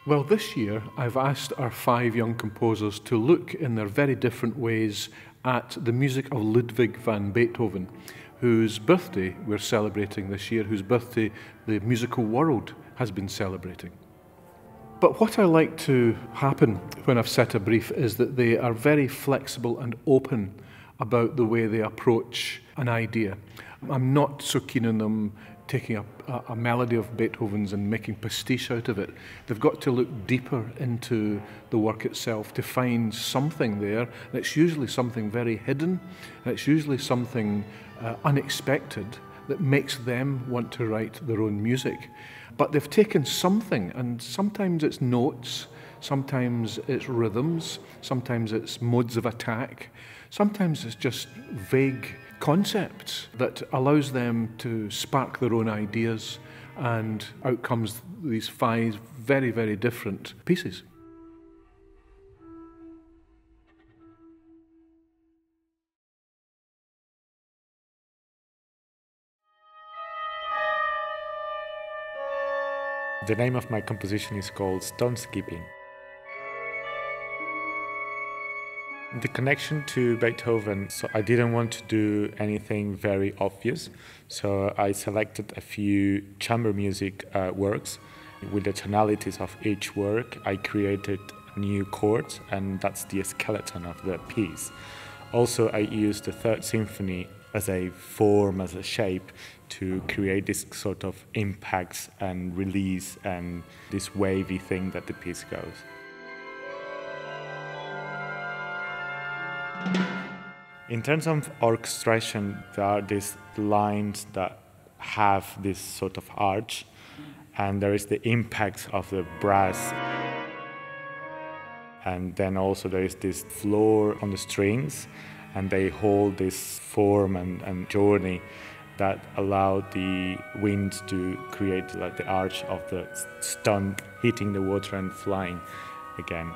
Well, this year I've asked our 5 young composers to look in their very different ways at the music of Ludwig van Beethoven, whose birthday we're celebrating this year, whose birthday the musical world has been celebrating. But what I like to happen when I've set a brief is that they are very flexible and open about the way they approach an idea. I'm not so keen on them taking a melody of Beethoven's and making pastiche out of it. They've got to look deeper into the work itself to find something there, and it's usually something very hidden, and it's usually something unexpected that makes them want to write their own music. But they've taken something, and sometimes it's notes, sometimes it's rhythms, sometimes it's modes of attack, sometimes it's just vague concepts that allows them to spark their own ideas, and out comes these 5 very, very different pieces. The name of my composition is called Stone Skipping. The connection to Beethoven, so I didn't want to do anything very obvious, so I selected a few chamber music works. With the tonalities of each work, I created new chords, and that's the skeleton of the piece. Also, I used the Third Symphony as a form, as a shape, to create this sort of impacts and release and this wavy thing that the piece goes. In terms of orchestration, there are these lines that have this sort of arch, and there is the impact of the brass. And then also there is this floor on the strings, and they hold this form and journey that allow the wind to create like the arch of the stone hitting the water and flying again.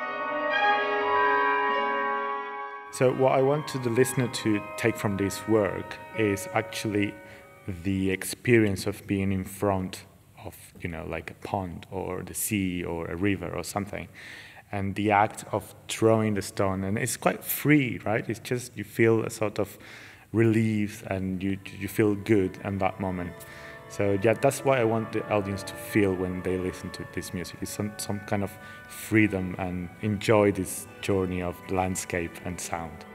So what I wanted the listener to take from this work is actually the experience of being in front of, like a pond or the sea or a river or something. And the act of throwing the stone, and it's quite free, right? It's just, you feel a sort of relief and you feel good in that moment. So yeah, that's what I want the audience to feel when they listen to this music. It's some kind of freedom and enjoy this journey of landscape and sound.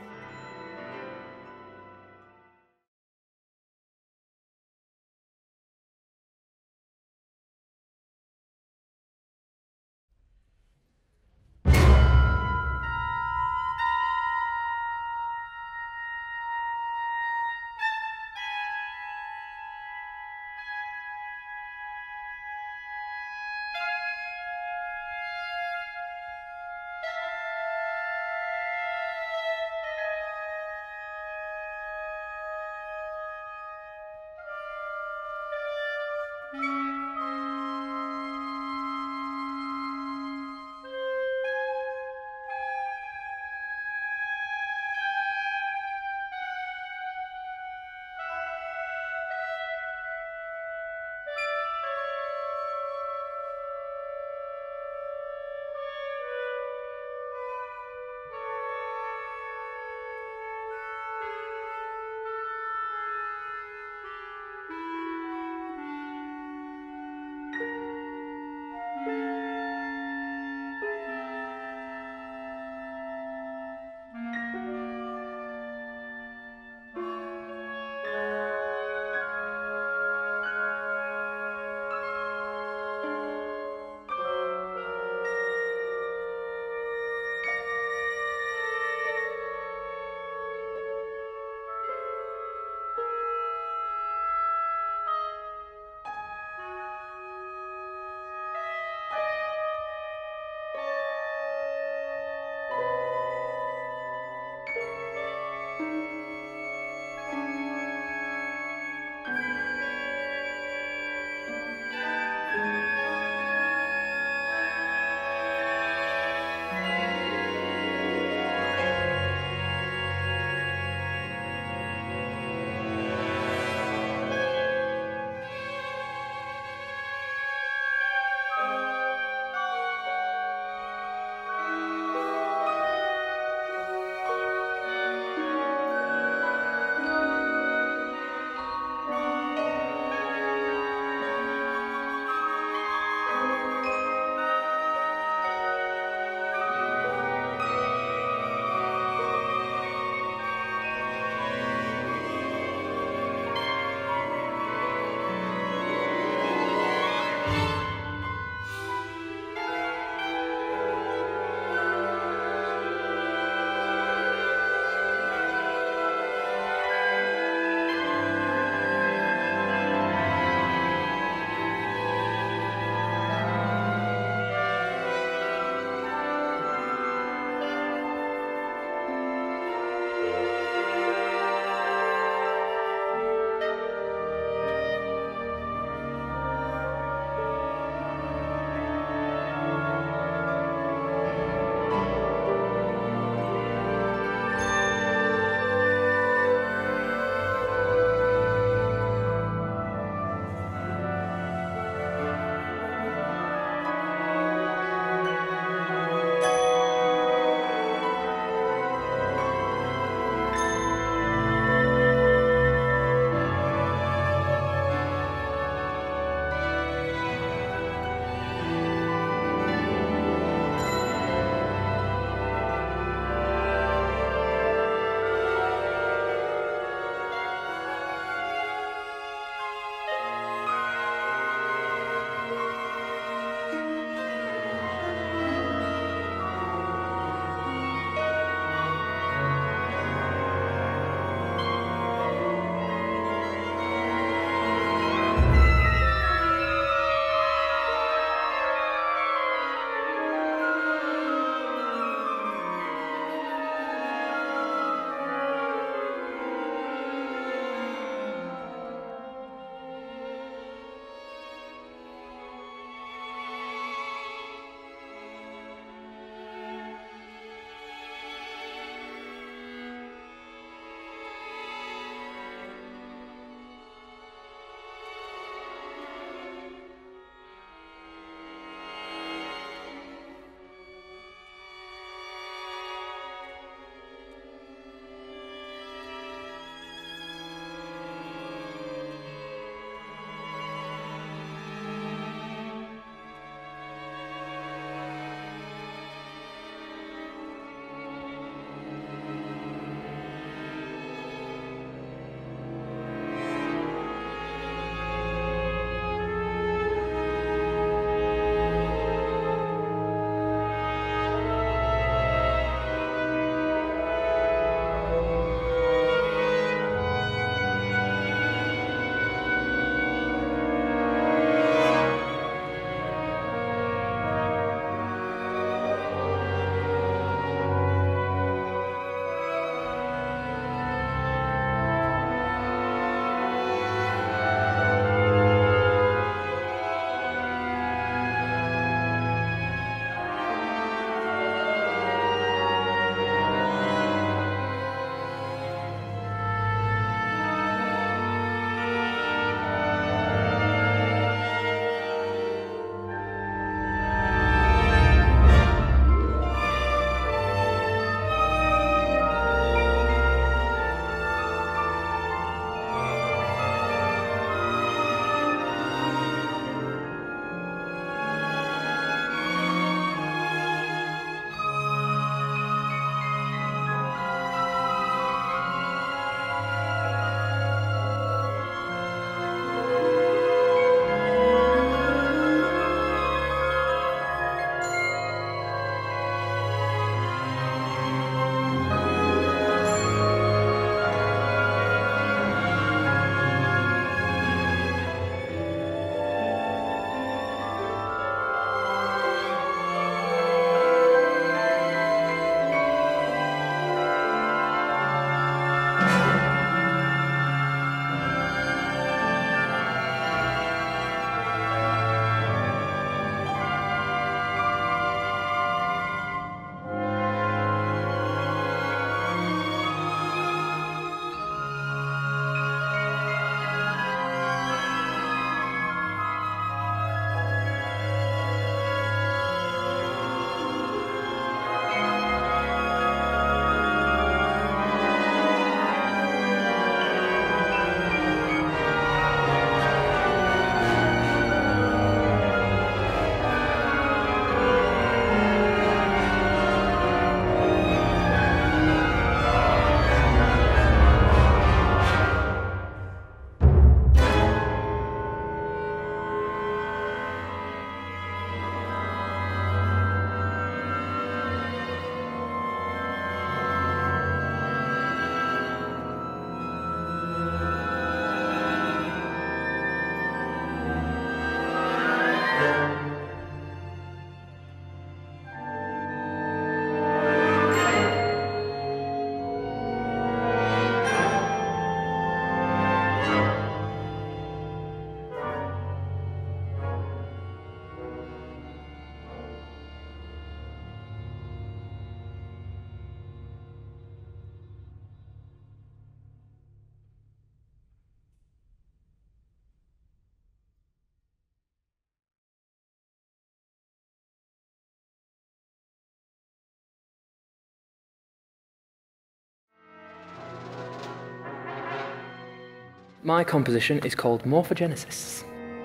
My composition is called Morphogenesis.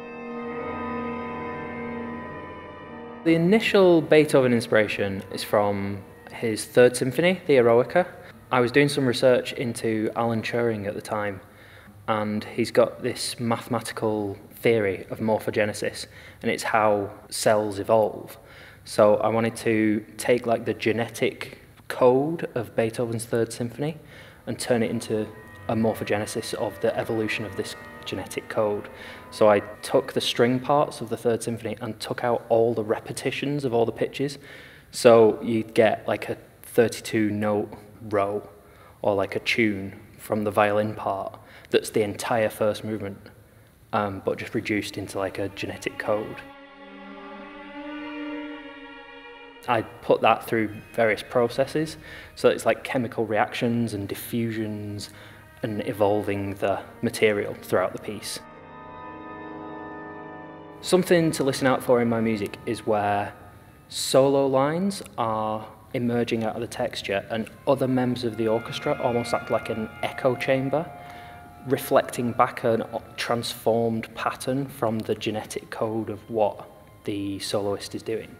The initial Beethoven inspiration is from his Third Symphony, the Eroica. I was doing some research into Alan Turing at the time, and he's got this mathematical theory of morphogenesis, and it's how cells evolve. So I wanted to take like the genetic code of Beethoven's Third Symphony and turn it into a morphogenesis of the evolution of this genetic code. So I took the string parts of the Third Symphony and took out all the repetitions of all the pitches. So you'd get like a 32 note row or like a tune from the violin part that's the entire first movement, but just reduced into like a genetic code. I put that through various processes, so it's like chemical reactions and diffusions and evolving the material throughout the piece. Something to listen out for in my music is where solo lines are emerging out of the texture and other members of the orchestra almost act like an echo chamber, reflecting back a transformed pattern from the genetic code of what the soloist is doing.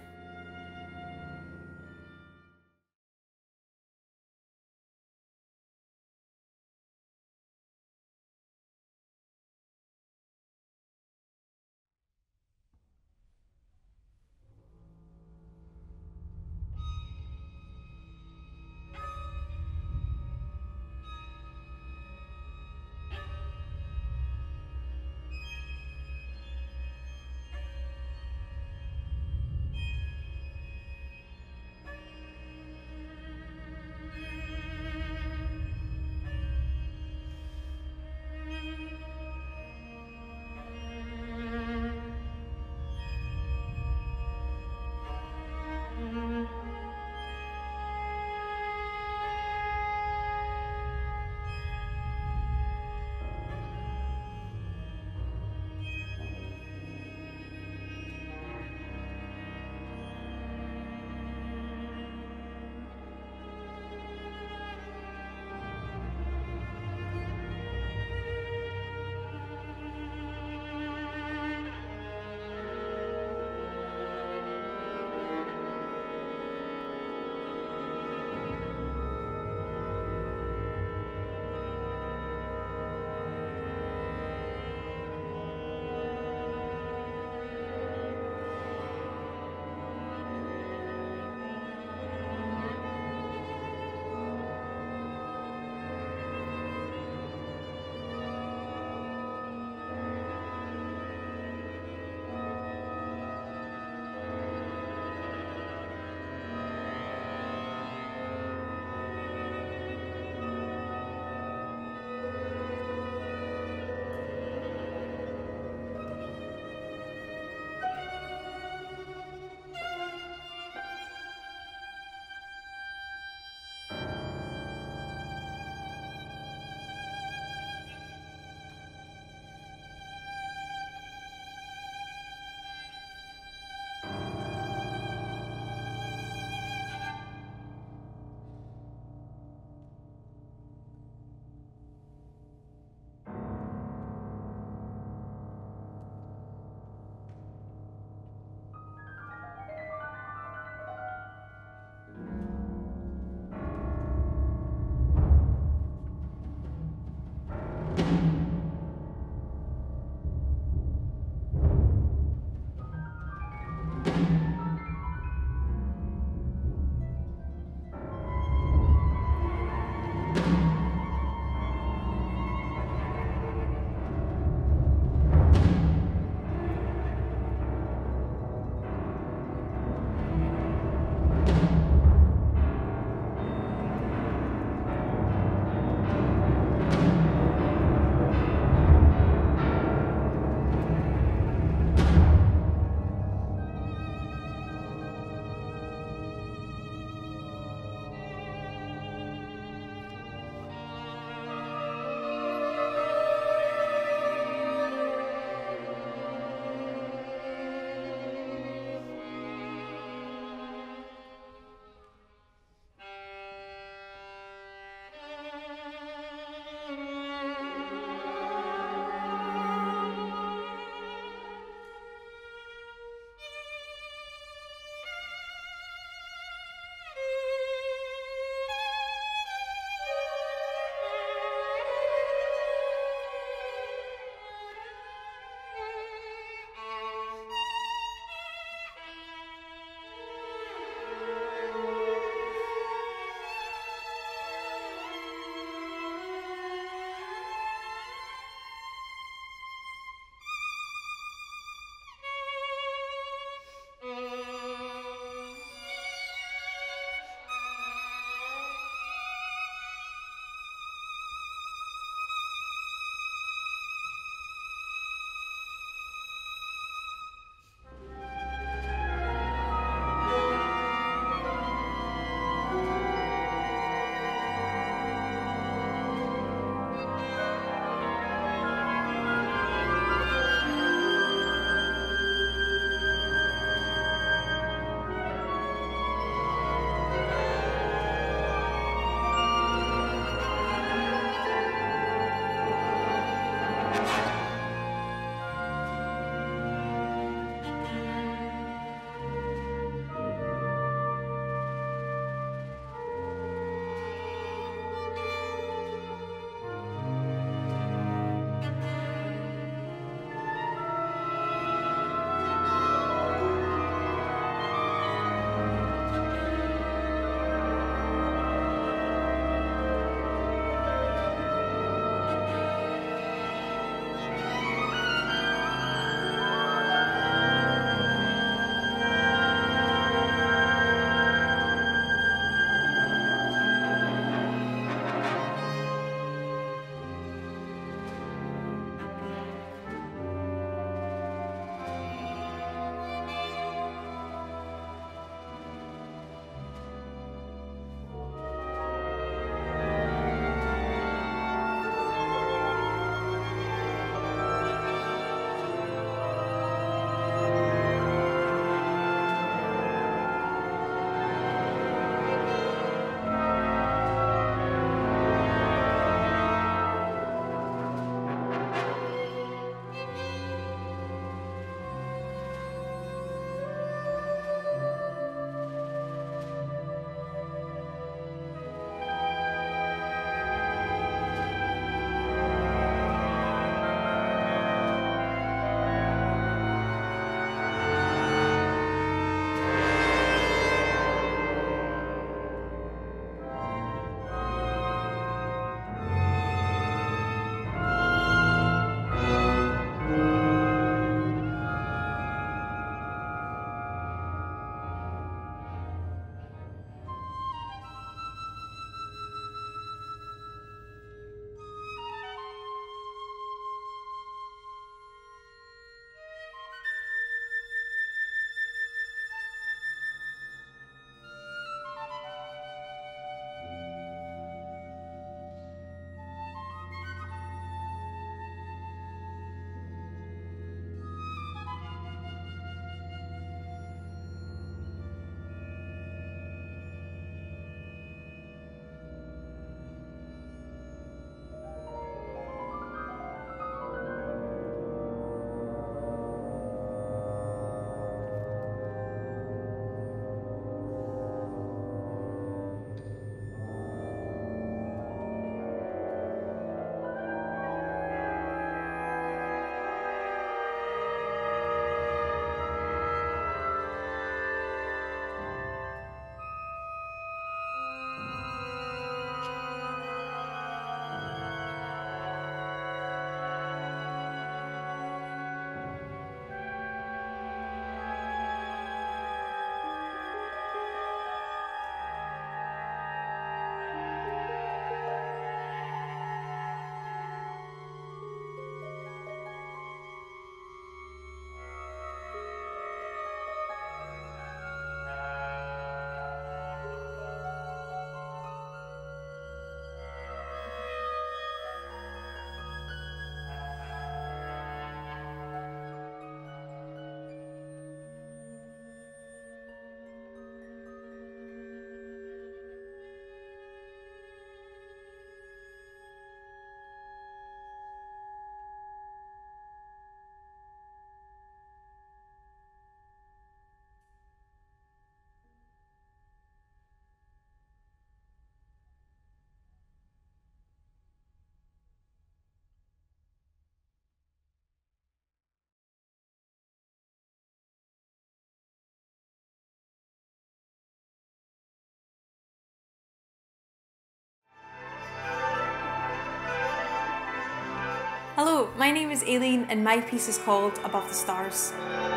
my name is Aileen and my piece is called Above the Stars.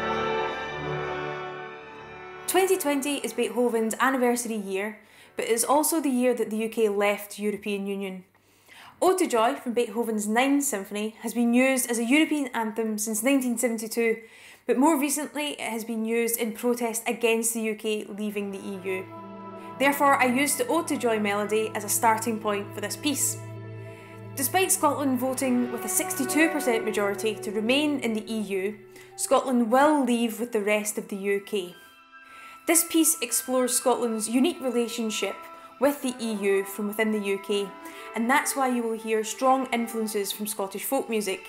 2020 is Beethoven's anniversary year, but it is also the year that the UK left the European Union. Ode to Joy from Beethoven's Ninth Symphony has been used as a European anthem since 1972, but more recently it has been used in protest against the UK leaving the EU. Therefore, I used the Ode to Joy melody as a starting point for this piece. Despite Scotland voting with a 62% majority to remain in the EU, Scotland will leave with the rest of the UK. This piece explores Scotland's unique relationship with the EU from within the UK, and that's why you will hear strong influences from Scottish folk music.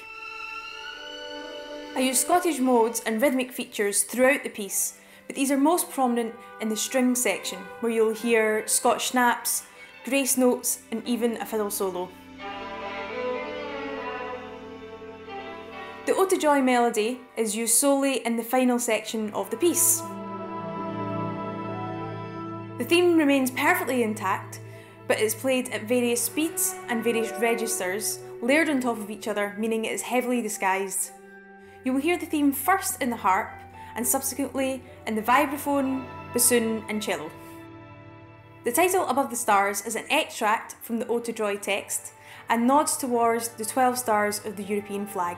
I use Scottish modes and rhythmic features throughout the piece, but these are most prominent in the string section, where you'll hear Scotch snaps, grace notes, and even a fiddle solo. The Ode to Joy melody is used solely in the final section of the piece. The theme remains perfectly intact, but is played at various speeds and various registers, layered on top of each other, meaning it is heavily disguised. You will hear the theme first in the harp, and subsequently in the vibraphone, bassoon and cello. The title Above the Stars is an extract from the Ode to Joy text, and nods towards the 12 stars of the European flag.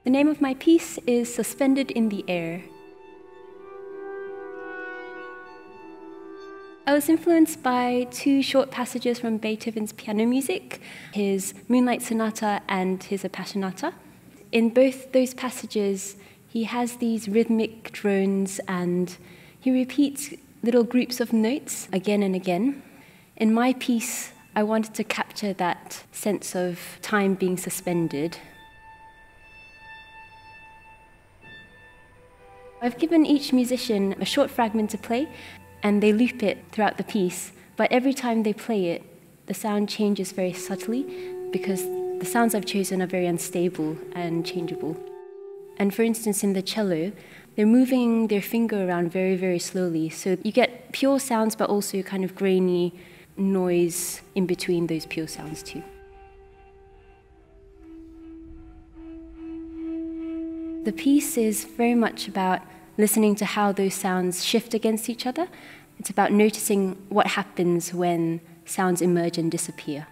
The name of my piece is Suspended in the Air. I was influenced by two short passages from Beethoven's piano music, his Moonlight Sonata and his Appassionata. In both those passages, he has these rhythmic drones and he repeats little groups of notes again and again. In my piece, I wanted to capture that sense of time being suspended. I've given each musician a short fragment to play, and they loop it throughout the piece, but every time they play it, the sound changes very subtly because the sounds I've chosen are very unstable and changeable. And for instance, in the cello, they're moving their finger around very, very slowly, so you get pure sounds but also kind of grainy noise in between those pure sounds too. The piece is very much about listening to how those sounds shift against each other. It's about noticing what happens when sounds emerge and disappear.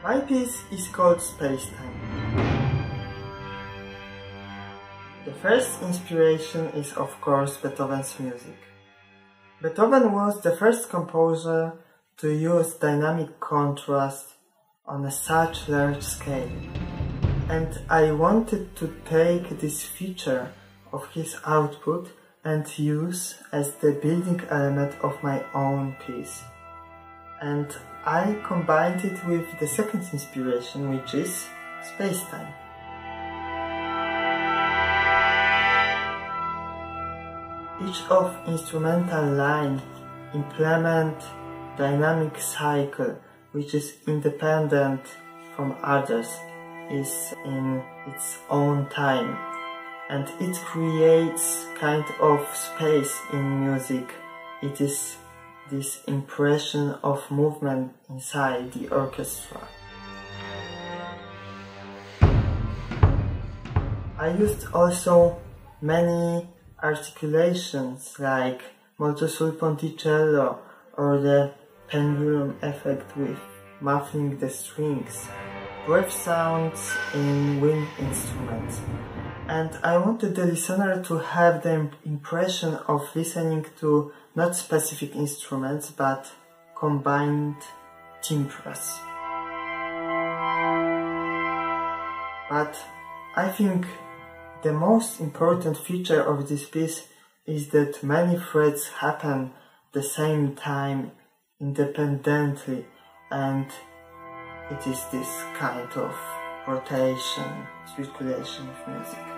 My piece is called Spacetime. The first inspiration is of course Beethoven's music. Beethoven was the first composer to use dynamic contrast on a such large scale, and I wanted to take this feature of his output and use as the building element of my own piece. And I combined it with the second inspiration, which is spacetime. Each of instrumental line implement dynamic cycle which is independent from others, is in its own time, and it creates kind of space in music. It is this impression of movement inside the orchestra. I used also many articulations like molto sul ponticello or the pendulum effect with muffling the strings, breath sounds in wind instruments. And I wanted the listener to have the impression of listening to not specific instruments but combined timbres. But I think the most important feature of this piece is that many threads happen at the same time independently, and it is this kind of rotation, circulation of music.